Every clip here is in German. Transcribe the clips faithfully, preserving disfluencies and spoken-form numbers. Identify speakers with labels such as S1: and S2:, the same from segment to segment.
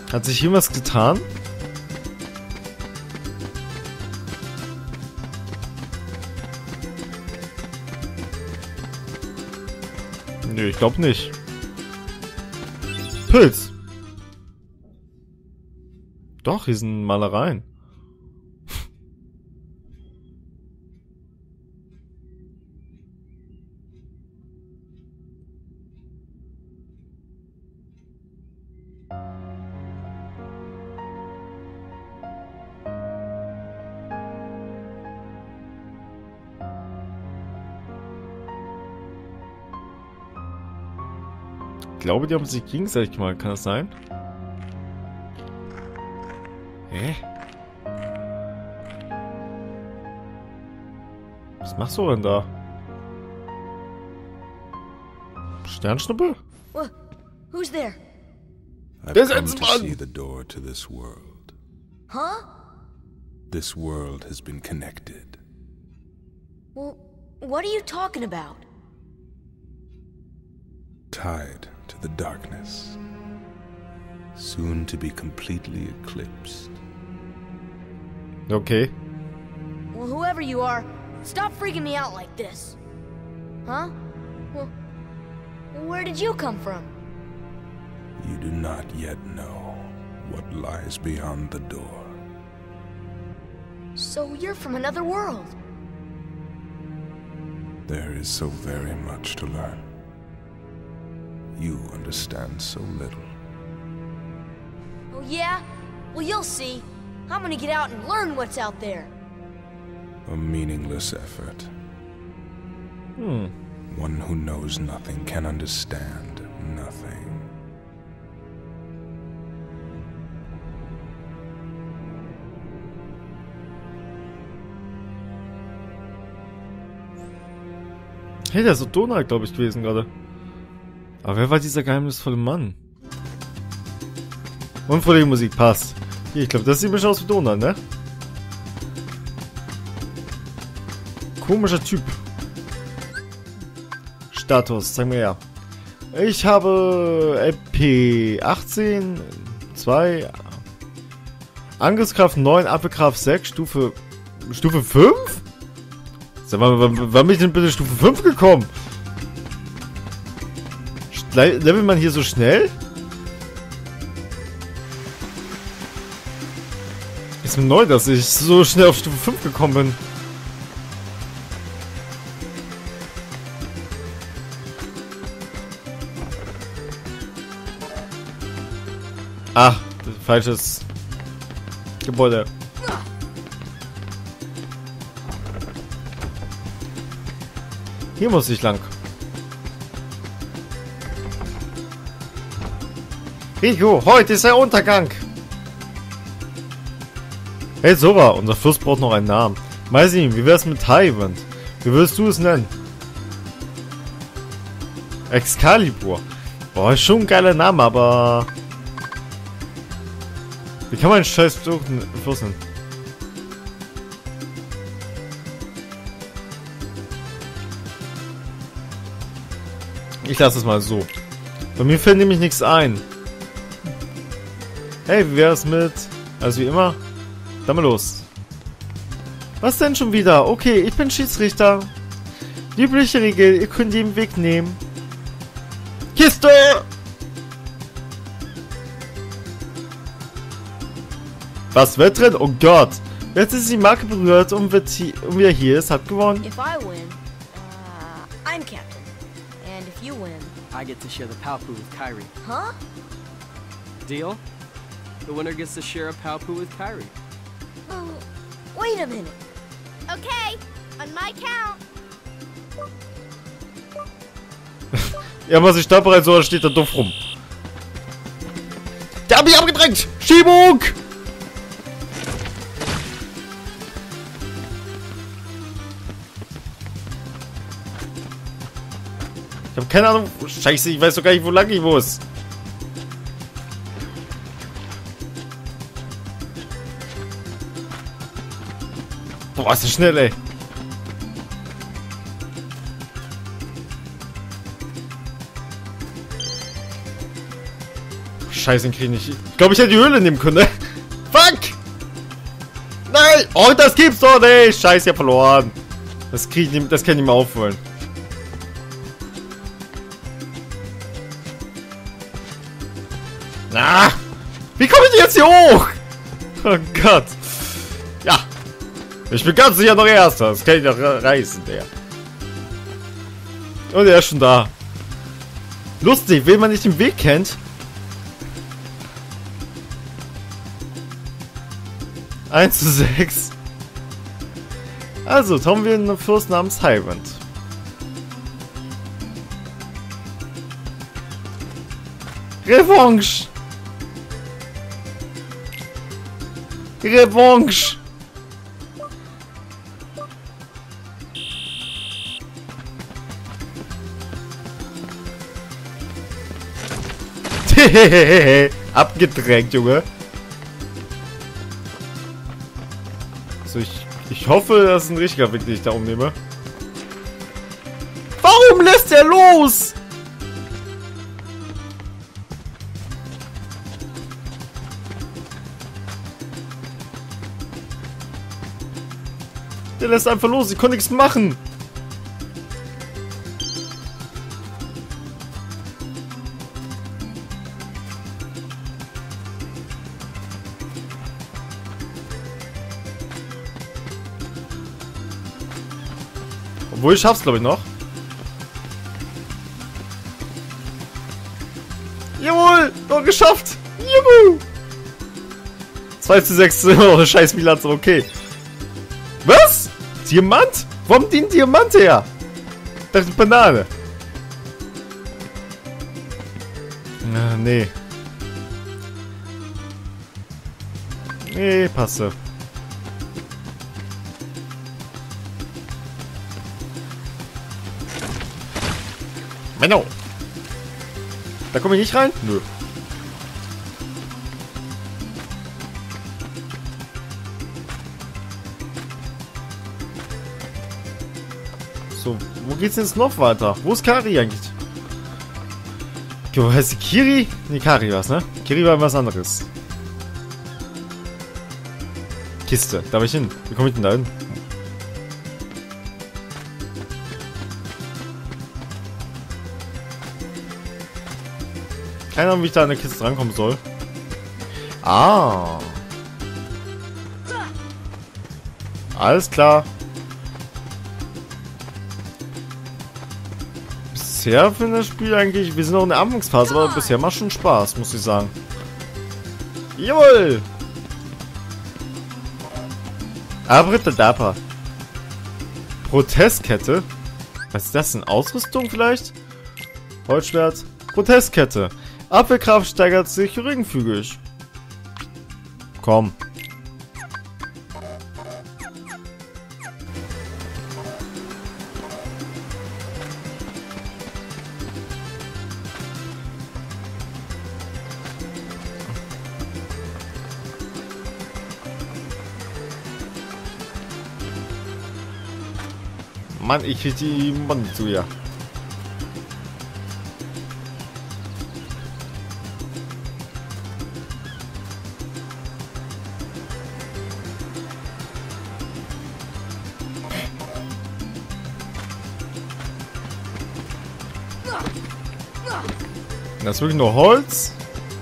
S1: Hat sich hier was getan? Nö, ich glaube nicht. Pilz. Doch, hier sind Malereien. Ich glaube, die haben sich gegenseitig gemalt. Kann das sein? Hä? Was machst du denn da? Sternschnuppe?
S2: Well, who's there?
S3: I've
S1: There's
S3: come
S1: a
S3: to
S1: man.
S3: see the door to this world.
S2: Huh?
S3: This world has been connected.
S2: Well, what are you talking about?
S3: Tied to the darkness. Soon to be completely eclipsed.
S1: Okay.
S2: Well, whoever you are, stop freaking me out like this. Huh? Well, where did you come from?
S3: You do not yet know what lies beyond the door.
S2: So you're from another world.
S3: There is so very much to learn. You understand so little.
S2: Oh yeah? Well, you'll see. I'm gonna get out and learn what's out there.
S3: A meaningless effort.
S1: Hm.
S3: One who knows nothing can understand nothing.
S1: Hey, der ist so Donald, glaube ich, gewesen gerade. Aber wer war dieser geheimnisvolle Mann? Und vor die Musik passt. Hier, ich glaube, das sieht mich aus wie Donald, ne? Komischer Typ. Status, zeig mir her. Ich habe L P achtzehn, zwei, Angriffskraft neun, Abwehrkraft sechs, Stufe, Stufe fünf? Sag mal, wann, wann bin ich denn bitte Stufe fünf gekommen? Levelt man hier so schnell? Ist mir neu, dass ich so schnell auf Stufe fünf gekommen bin. Ah, falsches Gebäude. Hier muss ich lang. Rico, heute ist der Untergang. Hey Sora, unser Fürst braucht noch einen Namen. Maisin, wie wär's mit Tywant? Wie würdest du es nennen? Excalibur. Boah, ist schon ein geiler Name, aber... Wie kann man einen scheiß Fürst nennen? Ich lasse es mal so. Bei mir fällt nämlich nichts ein. Hey, wie wär's mit... Also wie immer. Dann mal los. Was denn schon wieder? Okay, ich bin Schiedsrichter. Die übliche Regel, ihr könnt jeden Weg nehmen. Kiste! Was wird drin? Oh Gott. Wer hat die Marke berührt und, wird hier, und wer hier ist, hat gewonnen.
S2: If I win, uh, I'm captain. And if you win...
S4: I get to share the Palpu with Kyrie.
S2: Huh?
S4: Deal? The winner gets to share a Palpu with Kyrie.
S2: Oh, wait a minute.
S5: Okay, on my count.
S1: Ja, was ich da bereits so, steht da doof rum. Der hat mich abgedrängt! Schiebung! Ich habe keine Ahnung. Scheiße, ich weiß doch gar nicht, wo lang ich muss. Boah, ist das schnell, ey. Scheiße, den krieg ich nicht. Ich glaube, ich hätte die Höhle nehmen können, ne? Fuck! Nein! Oh, das gibt's doch nicht! Scheiße, ich hab verloren. Das krieg ich nicht, das kann ich nicht mehr aufholen. Na! Wie komme ich jetzt hier hoch? Oh Gott. Ja. Ich bin ganz sicher noch Erster. Das kann ich noch reißen, der. Und er ist schon da. Lustig, wenn man nicht den Weg kennt. eins zu sechs. Also, tauchen wir in einen Fürst namens Tyrant. Revanche! Revanche! Abgedrängt, Junge. So, ich, ich hoffe, das ist ein richtiger Weg, den ich da umnehme. Warum lässt er los? Der lässt einfach los. Ich konnte nichts machen. Obwohl, ich schaff's, glaube ich, noch. Jawohl! Noch geschafft! Juhu! zwei zu sechs. Oh, scheiß Bilanz, okay. Was? Diamant? Warum die Diamant her? Das ist Banane. Ah, nee. Nee, passe. Menno. Da komme ich nicht rein? Nö. So, wo geht's denn jetzt noch weiter? Wo ist Kari eigentlich? Okay, wo heißt die Kiri? Nee, Kari war's, ne? Kiri war was anderes. Kiste, da will ich hin. Wie komme ich denn da hin? Keine Ahnung, wie ich da an der Kiste drankommen soll. Ah. Alles klar. Bisher finde das Spiel eigentlich... Wir sind noch in der Anfangsphase, aber bisher macht schon Spaß, muss ich sagen. Jawohl! Abritadapa. Protestkette? Was ist das denn? Ausrüstung vielleicht? Holzschwert. Protestkette. Abwehrkraft steigert sich geringfügig. Komm. Mann, ich krieg die Mann zu, ja. Das ist wirklich nur Holz.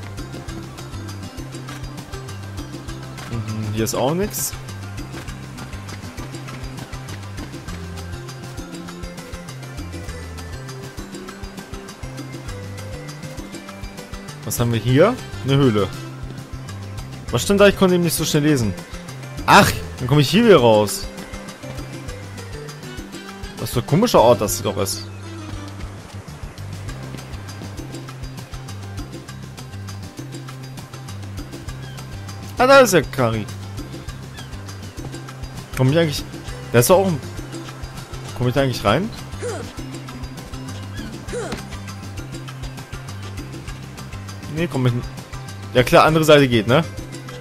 S1: Mhm, hier ist auch nichts. Was haben wir hier? Eine Höhle. Was stimmt da? Ich konnte eben nicht so schnell lesen. Ach, dann komme ich hier wieder raus. Was für ein komischer Ort das doch ist. Ah, da ist ja Kari. Komm ich eigentlich... Der ist doch auch... ein... Komm ich da eigentlich rein? Nee, komm ich... Ja klar, andere Seite geht, ne?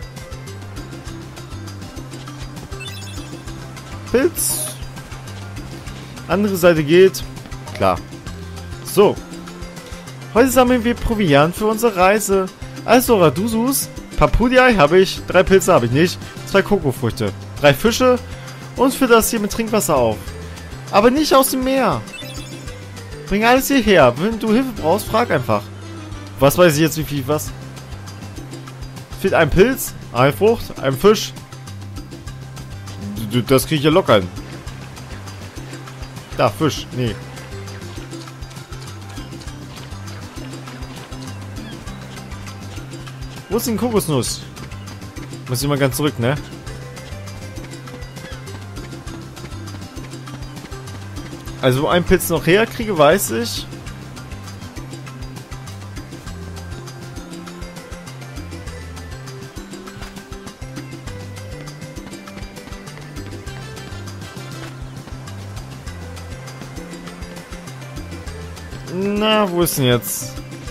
S1: Pilz. Andere Seite geht. Klar. So. Heute sammeln wir Proviant für unsere Reise. Also, Radusus, Papudiai habe ich, drei Pilze habe ich nicht, zwei Kokofrüchte, drei Fische und für das hier mit Trinkwasser auf. Aber nicht aus dem Meer. Bring alles hierher. Wenn du Hilfe brauchst, frag einfach. Was weiß ich jetzt, wie viel was? Fehlt ein Pilz, eine Frucht, ein Fisch. D- Das kriege ich ja locker hin. Da, Fisch. Nee. Wo ist denn Kokosnuss? Muss ich mal ganz zurück, ne? Also, wo ein Pilz noch herkriege, weiß ich. Na, wo ist denn jetzt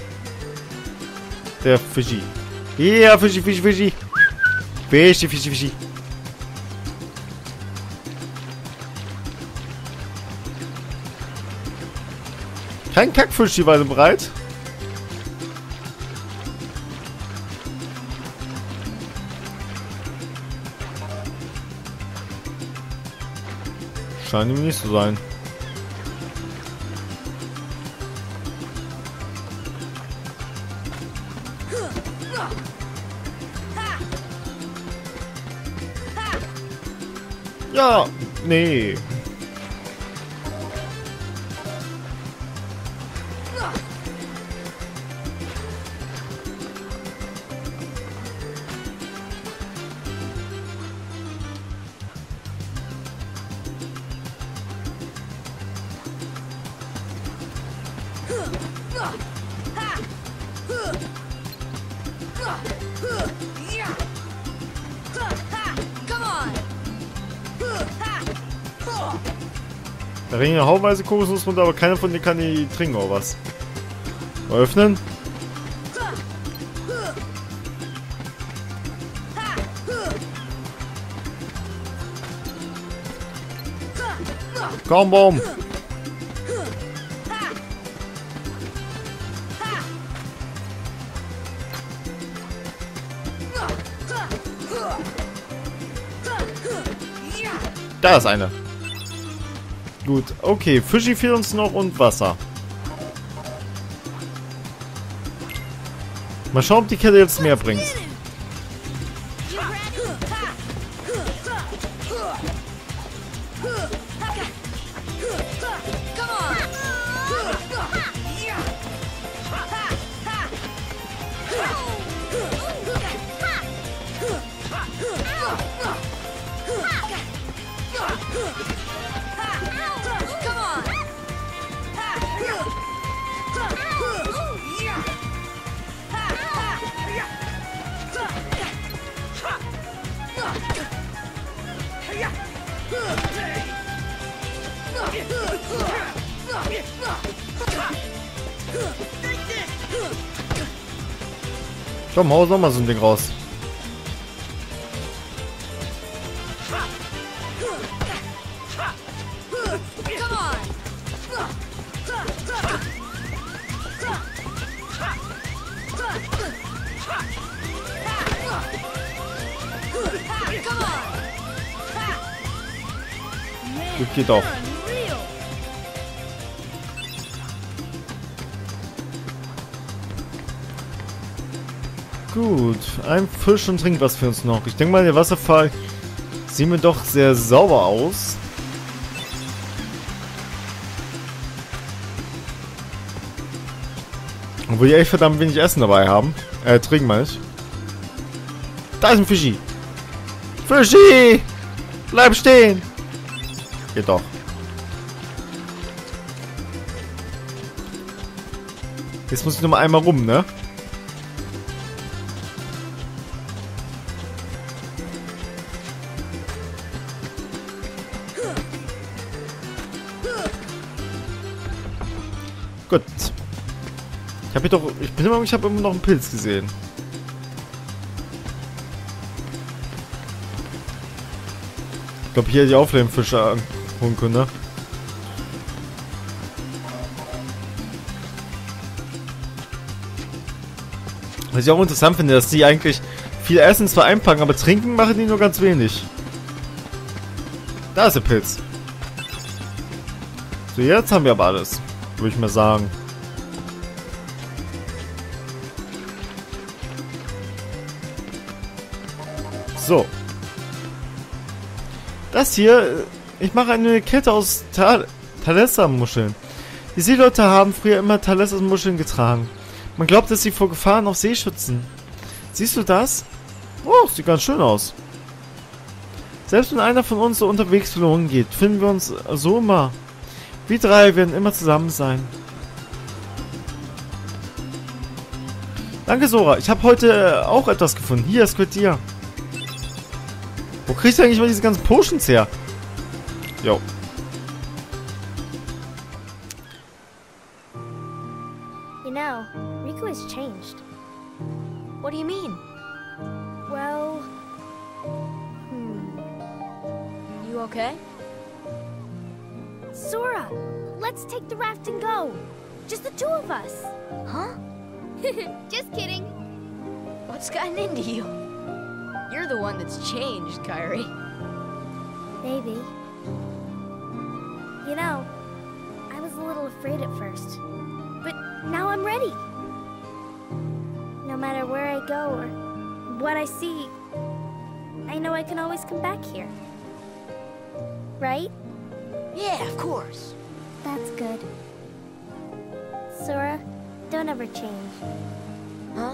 S1: der Fischi? Ja, Fischi, Fischi, Fischi. Fischi, Fischi, Fischi. Kein Kackfisch, die Weile bereit. Scheint ihm nicht zu sein. Ja, nee. Da ringen ja haufenweise Kokosnuss runter, aber keiner von denen kann die trinken oder was? Mal öffnen. Komm, Baum! Da ist eine. Gut, okay. Fischi fehlt uns noch und Wasser. Mal schauen, ob die Kette jetzt mehr bringt. Komm, hau noch mal so ein Ding raus. Das geht auch. Gut, ein Fisch und Trinkwasser für uns noch. Ich denke mal, der Wasserfall sieht mir doch sehr sauber aus. Obwohl die echt verdammt wenig Essen dabei haben. Äh, trinken meine ich. Da ist ein Fischi. Fischi! Bleib stehen! Geht doch. Jetzt muss ich noch mal einmal rum, ne? Gut. Ich habe doch, ich bin immer, ich habe immer noch einen Pilz gesehen. Ich glaube, hier die Auflebenfische anholen können, ne? Was ich auch interessant finde, dass die eigentlich viel Essen zwar einpacken, aber trinken machen die nur ganz wenig. Da ist der Pilz. So, jetzt haben wir aber alles. Würde ich mal sagen. So. Das hier, ich mache eine Kette aus Ta Thalassa-Muscheln. Die Seeleute haben früher immer Thalassa-Muscheln getragen. Man glaubt, dass sie vor Gefahren auf See schützen. Siehst du das? Oh, sieht ganz schön aus. Selbst wenn einer von uns so unterwegs verloren geht, finden wir uns so immer. Wir drei werden immer zusammen sein. Danke, Sora. Ich habe heute auch etwas gefunden. Hier, es gehört dir. Wo kriegst du eigentlich mal diese ganzen Potions her? Jo.
S5: You know, Riku has changed.
S2: What do you mean?
S5: Well, hmm.
S2: You okay?
S5: Sora, let's take the raft and go. Just the two of us.
S2: Huh?
S5: Just kidding.
S2: What's gotten into you? You're the one that's changed, Kairi.
S5: Maybe. You know, I was a little afraid at first, but now I'm ready. No matter where I go or what I see, I know I can always come back here. Right?
S2: Yeah, of course.
S5: That's good. Sora, don't ever change.
S2: Huh?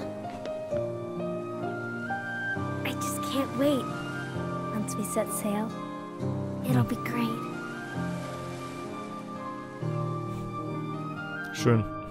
S5: I just can't wait. Once we set sail, it'll be great.
S1: Schön.